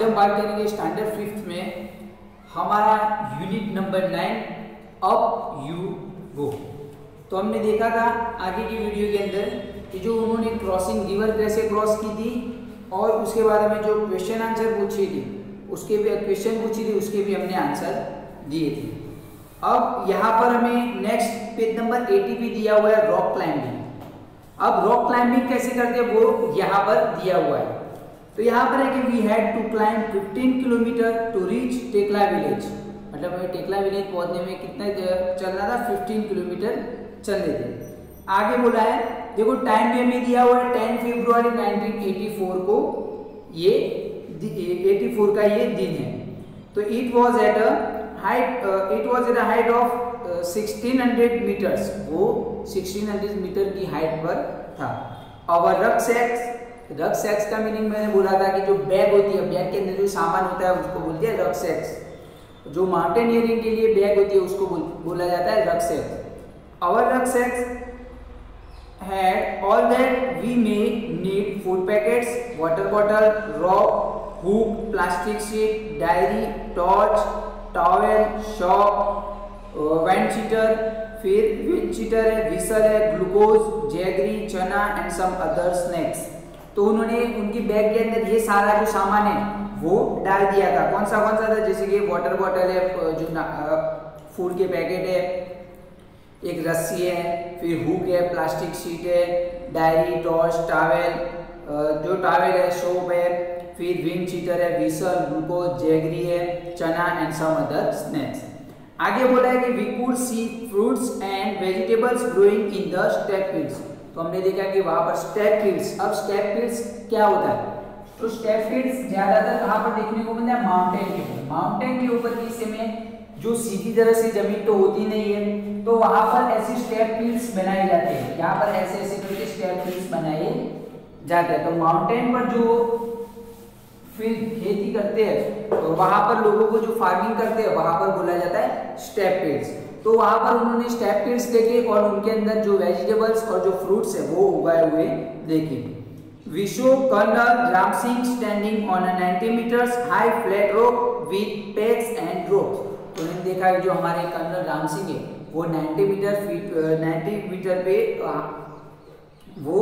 आज हम बात करेंगे स्टैंडर्ड 5th में हमारा unit number 9 up you go. तो हमने देखा था आगे की वीडियो के अंदर कि जो उन्होंने क्रॉसिंग रिवर कैसे क्रॉस की थी और उसके बाद हमें जो क्वेश्चन आंसर पूछी थी उसके भी क्वेश्चन पूछी थी उसके भी हमने आंसर दिए थे। अब यहाँ पर हमें नेक्स्ट पेज नंबर 80 पे दिया हुआ है रॉक क्लाइंबिंग। अब रॉक क्लाइंबिंग कैसे करते हैं वो यहाँ पर दिया हुआ है। तो यहाँ पर है कि we had to climb 15 kilometre to reach Tekla village, मतलब हमें टेकला विलेज पहुंचने में कितना चलना था, 15 किलोमीटर चलने थे। आगे बोला है देखो टाइम भी हमें दिया हुआ है 10 फरवरी 1984 को, ये 84 का ये दिन है। तो it was at a height of 1600 metres, वो 1600 मीटर की हाइट पर था। और रक्सैक्स का मीनिंग मैंने बोला था कि जो बैग होती है, बैग के अंदर जो सामान होता है उसको बोलते हैं रक्सैक्स। जो माउंटेनियरिंग के लिए बैग होती है उसको बोला जाता है rucksacks. Our rucksacks had all that we may need: food packets, water bottle, rope, hook, plastic sheet, diary, torch, towel, shock, wind cheater, फिर wind cheater है, whistle है, glucose, jaggery, chana and some other snacks. तो उन्होंने उनकी bag के अंदर ये सारा जो सामान है वो डाल दिया था। कौन सा था, जैसे कि वाटर बॉटल है, जो फूड के पैकेट है, एक रस्सी है, फिर हुक है, प्लास्टिक शीट है, डायरी, टॉर्च, टावेल, जो टावेल है, सोप है, फिर विंड चीटर है, विसल, ग्लूकोज, जैगरी है, chana and some other snacks. आगे बोला है कि we could see fruits and vegetables growing in the step fields. तो हमने देखा कि वहां पर स्टेप फील्ड्स। अब स्टेप फील्ड्स क्या होता है, तो स्टेप फील्ड्स ज्यादातर कहां पर देखने को मिलता है, माउंटेन के ऊपर की हिस्से में जो सीधी तरह से जमीन तो होती नहीं है, तो वहां पर ऐसी स्टेप फील्ड्स बनाए जाते हैं। यहाँ पर ऐसे ऐसे करके स्टेप फील्ड्स बनाए जाते हैं। तो माउंटेन पर जो फील्ड खेती करते हैं तो वहां पर लोगों को जो फार्मिंग करते हैं वहां पर बोला जाता है स्टेप फील्ड्स। तो वहां पर उन्होंने स्टेप फील्ड्स देखे और उनके अंदर जो वेजिटेबल्स और जो फ्रूट्स है वो उगाए हुए देखे। We show Colonel Ram Singh standing on a 90 meters high flat rock with pegs and ropes। तो उन्होंने देखा कि जो हमारे कर्नल राम सिंह है वो 90 मीटर पे वो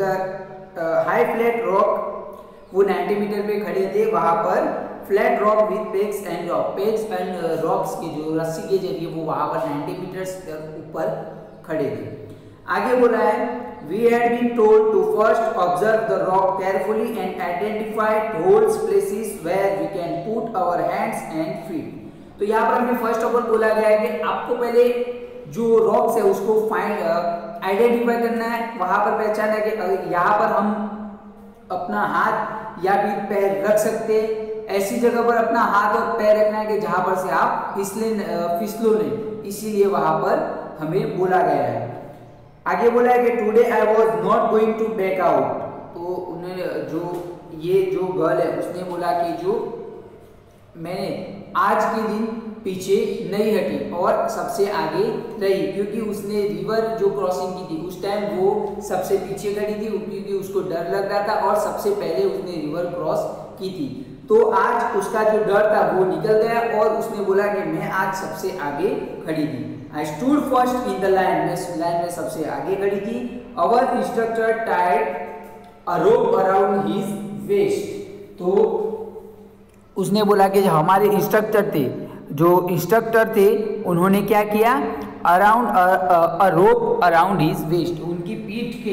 हाई फ्लैट रॉक, वो 90 मीटर पे खड़े थे। वहां पर flat rock with pegs and rocks की जो रस्सी के जरिए वो वहां पर 90 मीटर ऊपर खड़े थे। आगे बोला है we had been told to first observe the rock carefully and identify holes, places where we can put our hands and feet. तो यहाँ पर हमें फर्स्ट ऑफ ऑल बोला गया है कि आपको पहले जो रॉक्स है उसको आइडेंटिफाई करना है, वहां पर पहचाना है कि यहाँ पर हम अपना हाथ या भी पैर रख सकते हैं। ऐसी जगह पर अपना हाथ और पैर रखना है कि जहां पर से आप फिसलो नहीं, इसीलिए वहां पर हमें बोला गया है। आगे बोला है कि today I was not going to back out. तो उन्हें ये जो गर्ल है उसने बोला कि जो मैंने आज के दिन पीछे नहीं हटी और सबसे आगे रही, क्योंकि उसने रिवर जो क्रॉसिंग की थी उस टाइम वो सबसे पीछे खड़ी थी क्योंकि उसको डर लग रहा था और सबसे पहले उसने रिवर क्रॉस की थी। तो आज उसका जो डर था वो निकल गया और उसने बोला कि मैं आज सबसे आगे खड़ी थी। I stood first in the line, मैं लाइन में सबसे आगे खड़ी थी। Our instructor tied a rope around his waist. तो उसने बोला कि जो हमारे इंस्ट्रक्टर थे उन्होंने क्या किया, a rope around his waist, उनकी पीठ के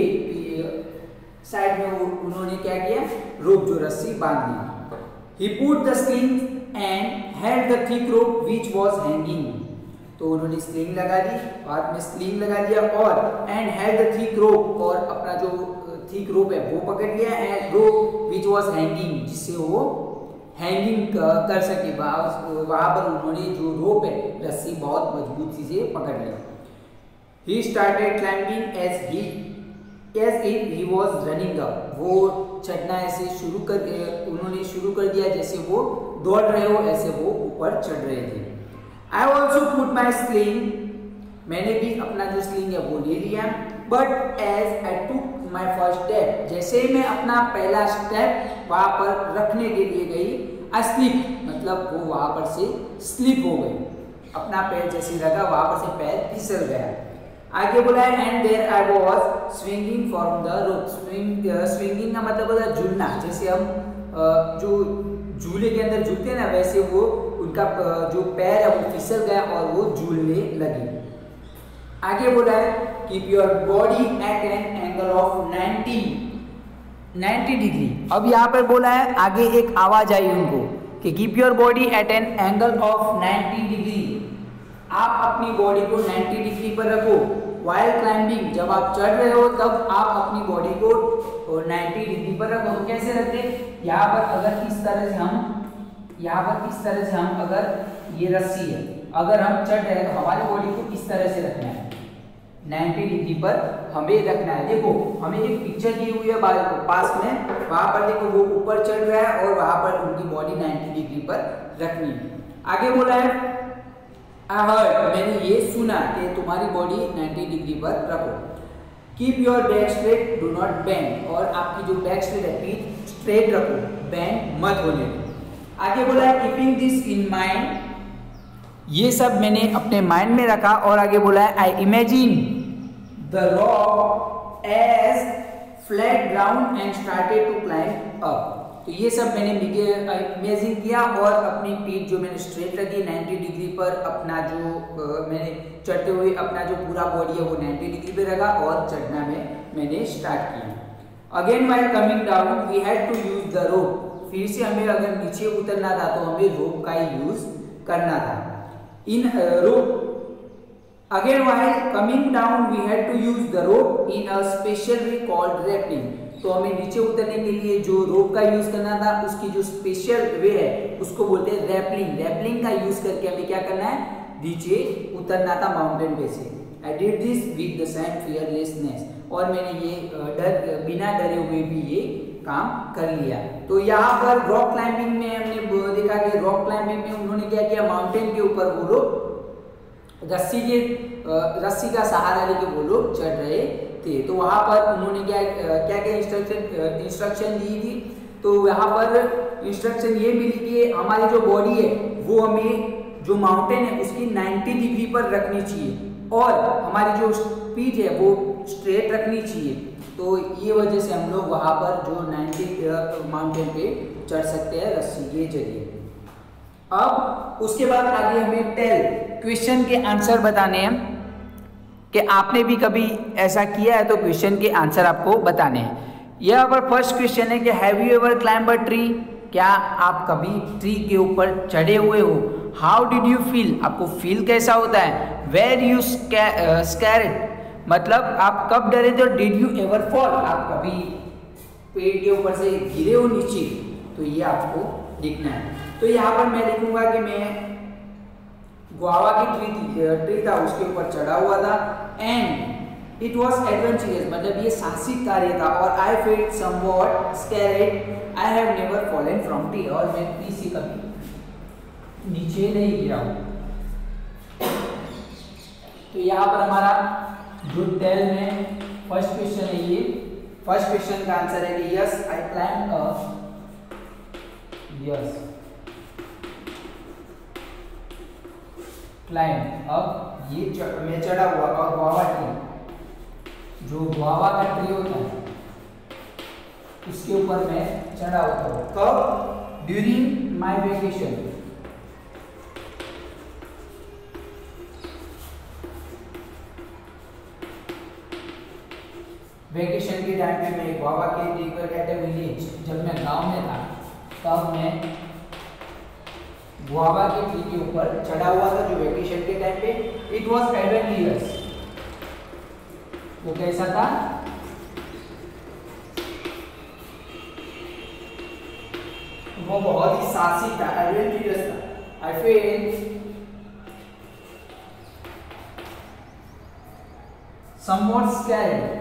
साइड में उन्होंने क्या किया, रोप जो रस्सी बांध दी। He put the sling and held the thick rope which was hanging। तो उन्होंने स्लिंग लगा दी, हाथ में स्लिंग लगा दिया और and held the thick rope, और अपना जो थिक रोप है वो पकड़ लिया, and rope which was hanging, जिससे वो हैंगिंग कर सके। वहां पर उन्होंने जो रोप है रस्सी बहुत मजबूती से पकड़ लिया। He started climbing as if he was running up। वो चढ़ना ऐसे उन्होंने शुरू कर दिया जैसे वो दौड़ रहे हो, ऐसे वो ऊपर चढ़ रहे थे। I also put my sling, मैंने भी अपना जो स्लिंग है वो ले लिया। But as I took my first step, जैसे ही मैं अपना पहला स्टेप वहां पर रखने के लिए गई, स्लिप मतलब वो वहां पर से स्लिप हो गई, अपना पैर जैसे रखा वहां पर से पैर फिसल गया। आगे बोला है and there I was swinging from the rope. Swinging का मतलब होता है झूलना, जैसे हम जो झूले के अंदर झूलते हैं ना, वैसे वो उनका जो पैर है वो फिसल गया और वो झूलने लगी। आगे बोला है keep your body at an angle of 90 degree. अब यहाँ पर बोला है, आगे एक आवाज आई उनको कि keep your body at an angle of 90 degree. आप अपनी बॉडी को 90 डिग्री पर रखो। वाइल क्लाइंबिंग, जब आप चढ़ रहे हो तब आप अपनी बॉडी को 90 डिग्री पर रखो। तो कैसे रखते? यहाँ पर अगर इस तरह से हम अगर ये रस्सी है, अगर हम चढ़ रहे हैं तो हमारी बॉडी को इस तरह से रखना है, 90 डिग्री पर हमें रखना है। देखो हमें एक पिक्चर दी हुई है पास में, वहां पर देखो वो ऊपर चढ़ रहा है और वहां पर उनकी बॉडी 90 डिग्री पर रखनी है। आगे बोला है आई हर्ड, मैंने ये सुना कि तुम्हारी बॉडी 90 डिग्री पर रखो। Keep your back straight, do not bend, और आपकी जो बैक स्ट्रेट है पीठ स्ट्रेट रखो, बेंड मत होने दो। आगे बोला है कीपिंग दिस इन माइंड, ये सब मैंने अपने माइंड में रखा। और आगे बोला है I imagine the rock as flat ground and started to climb up. तो ये सब मैंने इमेजिन किया और अपनी पीठ जो मैंने स्ट्रेट रखी 90 डिग्री पर, अपना जो मैंने चढ़ते हुए अपना जो पूरा बॉडी है वो 90 डिग्री पे रखा और चढ़ना में मैंने स्टार्ट किया। Again while coming down we had to use the rope, फिर से हमें अगर नीचे उतरना था तो हमें रोप का ही यूज करना था। इन rope again while coming down we had to use the rope in a special way called rappelling. तो हमें नीचे उतरने के लिए जो रोप का यूज करना था उसकी जो स्पेशल वे है उसको बोलते हैं रैपलिंग। रैपलिंग का यूज करके हमें क्या करना है, नीचे उतरना था माउंटेन पे से। I did this with the same fearlessness, और मैंने ये बिना डरे हुए भी ये काम कर लिया। तो यहाँ पर रॉक क्लाइंबिंग में हमने देखा कि रॉक क्लाइंबिंग में उन्होंने क्या किया, माउंटेन के ऊपर वो लोग रस्सी का सहारा लेके वो लोग चढ़ रहे थे। तो वहां पर उन्होंने क्या इंस्ट्रक्शन दी थी। तो यहाँ पर इंस्ट्रक्शन ये मिली कि हमारी जो बॉडी है वो हमें जो माउंटेन है उसकी 90 डिग्री पर रखनी चाहिए और हमारी जो पीठ है वो स्ट्रेट रखनी चाहिए। तो ये वजह से हम लोग वहां पर जो 90 माउंटेन पे चढ़ सकते हैं रस्सी के जरिए। अब उसके बाद आगे हमें टेल क्वेश्चन के आंसर बताने हैं कि आपने भी कभी ऐसा किया है तो क्वेश्चन के आंसर आपको बताने हैं। यहाँ पर फर्स्ट क्वेश्चन है कि have you ever climb a tree, क्या आप कभी ट्री के ऊपर चढ़े हुए हो। हाउ डिड यू फील, आपको फील कैसा होता है। वेर यू स्कैर्ड, मतलब आप कब डरे थे। डिड यू एवर फॉल, आप कभी पेड़ के ऊपर से गिरे हो नीचे, तो ये आपको लिखना है। तो यहाँ पर मैं लिखूंगा कि मैं गुआवा की ट्री था उसके ऊपर चढ़ा हुआ था एंड इट वॉज एडवेंचरस, मतलब ये साहसिक कार्य था। और I felt somewhat scared, I have never fallen from tree, और मैं ट्री से कभी नीचे नहीं गिरा हूँ। तो यहाँ पर हमारा जो टेल में फर्स्ट क्वेश्चन है, ये फर्स्ट क्वेश्चन का आंसर है कि yes I climb a, yes climb. अब ये मैं चढ़ा हुआ और गुआवा ट्री, जो गुआवा का ट्री होता है उसके ऊपर मैं चढ़ा होता हूँ। कब, ड्यूरिंग माई वेकेशन, वेकेशन के टाइम पे मैं गुआवा के ट्री पर एट अ विलेज, जब मैं गांव में था तब मैं गुआवा के ट्री के ऊपर चढ़ा हुआ था जो वेकेशन के टाइम पे। इट वॉज एडवेंचरस, वो कैसा था, वो बहुत ही साहसिक था, एडवेंचरस था। आई फेल्ट समवॉट स्कैर्ड,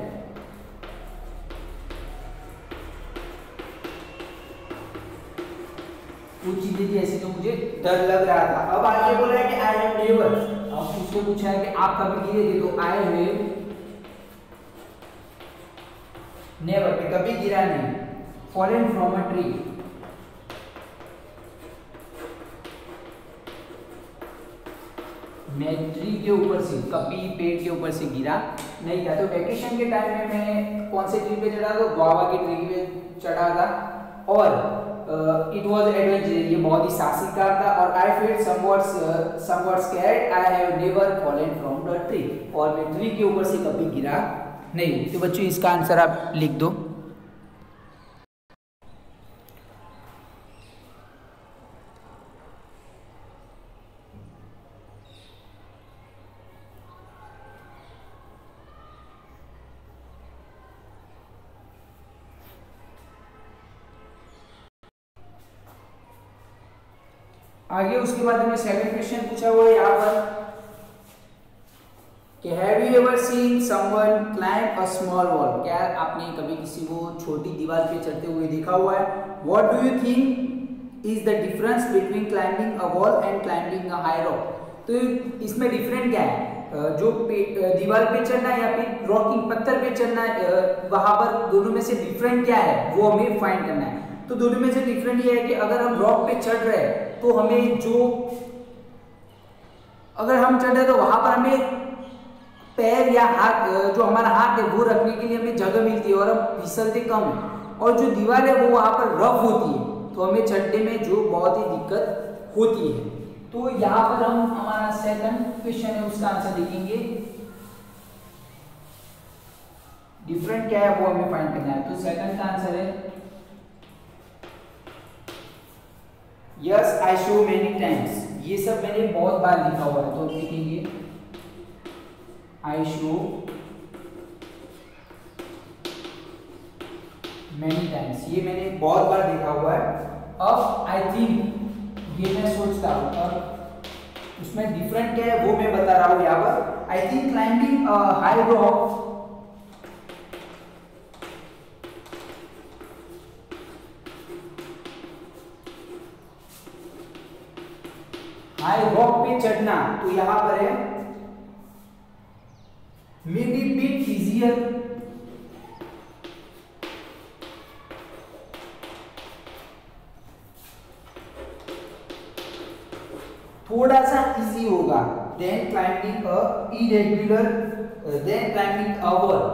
कुछ चीजें थी ऐसी तो मुझे डर लग रहा था। अब आगे बोल रहा है कि आई हैव नेवर, अब उसको पूछा है कि आप कभी गिरे थे, तो आई हैव नेवर, मैं कभी गिरा नहीं। फॉलन फ्रॉम अ ट्री, मैं ट्री के ऊपर से, कभी पेड़ के ऊपर से गिरा नहीं था। तो वेकेशन के टाइम में मैं कौन से ट्री पे चढ़ा था? गुआवा की ट्री पे चढ़ा था। और इट वाज एडवेंचर, ये बहुत ही साहसिकार था। और I felt somewhat scared, I have never fallen from the tree, और मैं ट्री के ऊपर से कभी गिरा नहीं। तो बच्चों इसका आंसर आप लिख दो। आगे उसके बाद हमें सेकंड क्वेश्चन पूछा हुआ है यहाँ पर कि have you ever seen someone climb a small wall? क्या आपने कभी किसी को छोटी दीवार पे चढ़ते हुए देखा हुआ है? What do you think is the difference between climbing a wall and climbing a high rock? तो इसमें डिफरेंट क्या है? जो दीवार पे चढ़ना या फिर रॉकिंग पत्थर पे चढ़ना, वहां पर दोनों में से डिफरेंट क्या है वो हमें फाइंड करना है। तो दोनों में से डिफरेंट ये है कि अगर हम रॉक पे चढ़ रहे हैं तो हमें अगर हम चढ़ रहे तो वहां पर हमें पैर या हाथ, जो हमारा हाथ है वो रखने के लिए हमें जगह मिलती है और हम फिसलते कम है। और जो दीवार है वो वहां पर रफ होती है, तो हमें चढ़ने में जो बहुत ही दिक्कत होती है। तो यहाँ पर हम हमारा सेकंड क्वेश्चन है उसका आंसर लिखेंगे। डिफरेंट क्या है वो हमें फाइंड करना है। तो सेकंड का आंसर है yes I show many times. ये सब मैंने बहुत बार लिखा हुआ है, तो लिखेंगे आई शो मेनी टाइम्स, ये मैंने बहुत बार देखा हुआ है। अब आई थिंक, ये मैं सोचता हूँ, अब उसमें डिफरेंट क्या है वो मैं बता रहा हूँ यहाँ पर। I think climbing high rock, high rock पे चढ़ना, तो यहां पर है मे बी बिट इजियर, थोड़ा सा इजी होगा than climbing a irregular, than climbing our.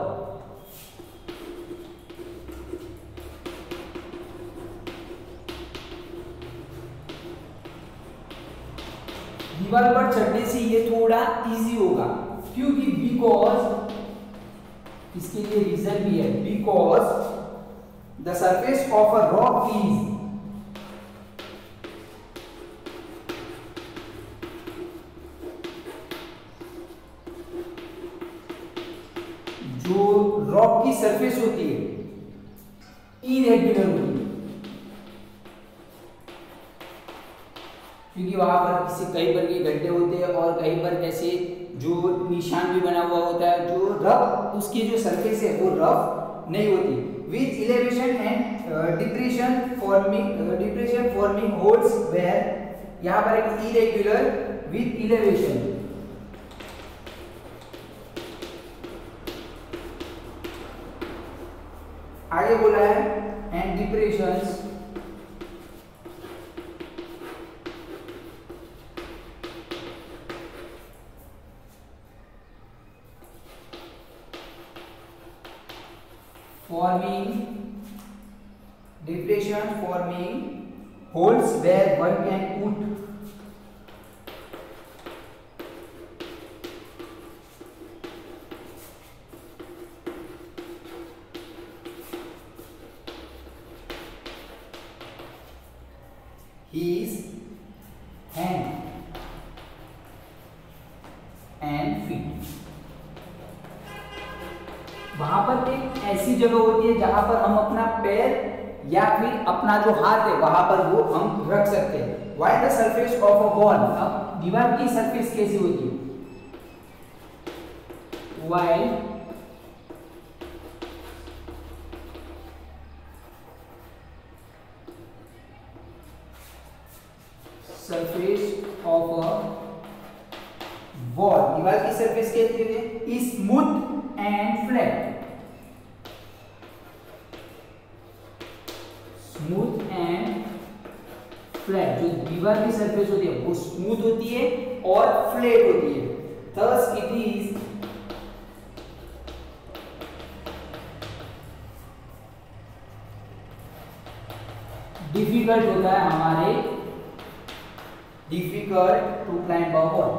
दीवार पर चढ़ने से ये थोड़ा इजी होगा, क्योंकि बिकॉज, इसके लिए रीजन भी है, because the surface of a rock is, जो रॉक की सरफेस होती है इरेगुलर होती है, क्योंकि वहां पर किसी कई बार के गड्ढे होते हैं और कई बार ऐसे जो निशान भी बना हुआ होता है, जो रफ, उसकी जो सरफेस है वो रफ नहीं होती। With elevation and depression forming holes where, यहाँ पर एक इरेगुलर विथ इलेवेशन, आगे बोला है and depressions forming holes where one can put his hand and feet। वहां पर एक ऐसी जगह होती है जहां पर हम अपना पैर या फिर अपना जो हाथ है वहां पर वो हम रख सकते हैं। Why the surface of a wall, अब दीवार की सरफेस कैसी होती है? Why surface of a wall, दीवार की सरफेस कैसी होती है? Smooth and flat, smooth and flat, जो दीवार की सरफेस होती है वो स्मूथ होती है और फ्लैट होती है। थस इट इज डिफिकल्ट होता है हमारे difficult to climb a wall.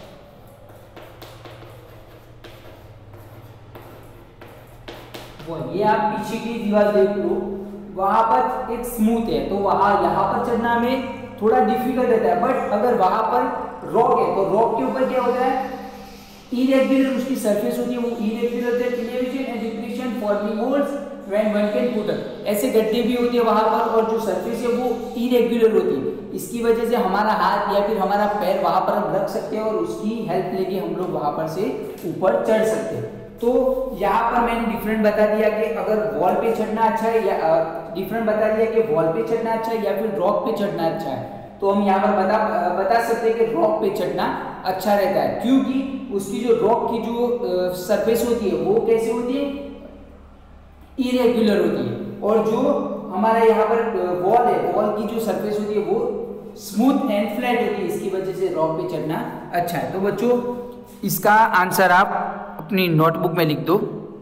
ये आप पीछे की दीवार देख लो, वहां पर एक स्मूथ है तो वहां यहाँ पर चढ़ना में थोड़ा डिफिकल्ट रहता है, बट अगर वहां पर रॉक है तो रॉक के ऊपर क्या होता है, इरेगुलर उसकी सरफेस होती है, वो इरेगुलर होता है, elevation and depression forming holes when one can put up, ऐसे गड्ढे भी होते हैं वहां पर, और जो सरफेस है वो इरेगुलर होती है। इसकी वजह से हमारा हाथ या फिर हमारा पैर वहां पर हम रख सकते हैं और उसकी हेल्प लेके हम लोग वहां पर से ऊपर चढ़ सकते हैं। तो यहाँ पर मैंने डिफरेंट बता दिया कि अगर वॉल पे चढ़ना अच्छा है, या डिफरेंट बता दिया कि वॉल पे चढ़ना अच्छा है या फिर रॉक पे चढ़ना अच्छा है। तो हम यहाँ पर बता सकते हैं कि रॉक पे चढ़ना अच्छा रहता है, क्योंकि उसकी जो रॉक की जो सरफेस होती है वो कैसे होती है, इरेगुलर होती है, और जो हमारा यहाँ पर वॉल है, वॉल की जो सरफेस होती है वो स्मूथ एंड फ्लैट होती है, इसकी वजह से रॉक पे चढ़ना अच्छा है। तो बच्चों इसका आंसर आप अपनी नोटबुक में लिख दो।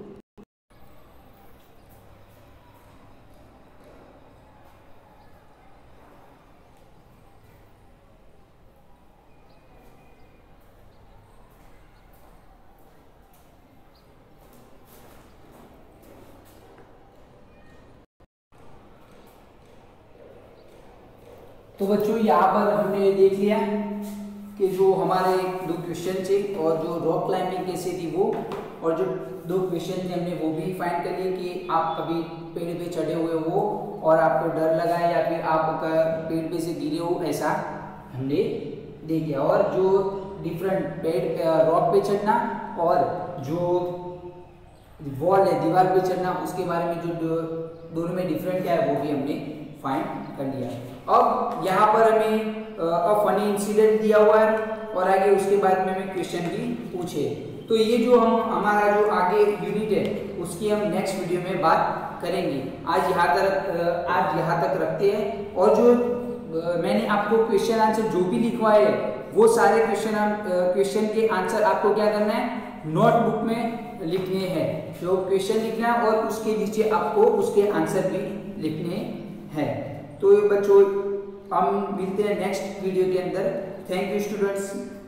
तो बच्चों यहाँ पर हमने देख लिया कि जो हमारे 2 क्वेश्चन थे और जो रॉक क्लाइंबिंग कैसे थी वो, और जो 2 क्वेश्चन थे हमने वो भी फाइंड कर लिए कि आप कभी पेड़ पे चढ़े हुए हो और आपको डर लगा है या फिर आप पेड़ पे से गिरे हो, ऐसा हमने देख लिया। और जो डिफरेंट पेड़ रॉक पे चढ़ना और जो वॉल है दीवार पे चढ़ना, उसके बारे में जो दोनों में डिफरेंट क्या है वो भी हमने फाइंड कर लिया। अब यहाँ पर हमें फनी इंसिडेंट दिया हुआ है और आगे उसके बाद में हमें क्वेश्चन भी पूछे। तो ये जो हमारा जो आगे यूनिट है उसकी हम नेक्स्ट वीडियो में बात करेंगे। आज यहाँ तक रखते हैं, और जो मैंने आपको क्वेश्चन आंसर जो भी लिखवाए है वो सारे क्वेश्चन के आंसर आपको क्या करना है, नोटबुक में लिखने हैं। जो क्वेश्चन लिखना है और उसके नीचे आपको उसके आंसर भी लिखने हैं। तो बच्चों हम मिलते हैं नेक्स्ट वीडियो के अंदर। Thank you students.